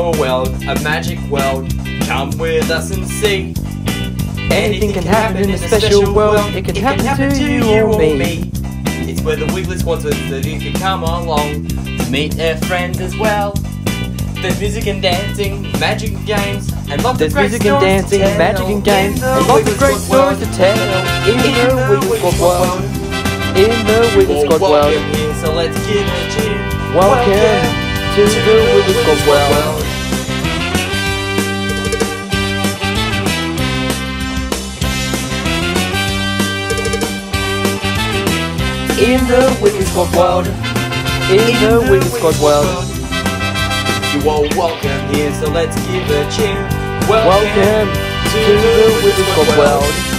your world, a magic world. Come with us and see. Anything can happen in a special world. It can happen to you or me. It's where the Wiggly Sqauds so that you can come along to meet a friend as well. There's music and dancing, magic and games, and lots of great stories to tell. There's music and dancing, magic and games, and lots of great stories to tell. In the Wiggly Sqauds world. In the Wiggly Sqauds world. Here, so let's give a cheer. Welcome to the Wiggly Sqauds world. In the Wiggly Sqauds world. In the Wiggly Sqauds world. You are welcome here, so let's give a cheer. Welcome to the Wiggly Sqauds world.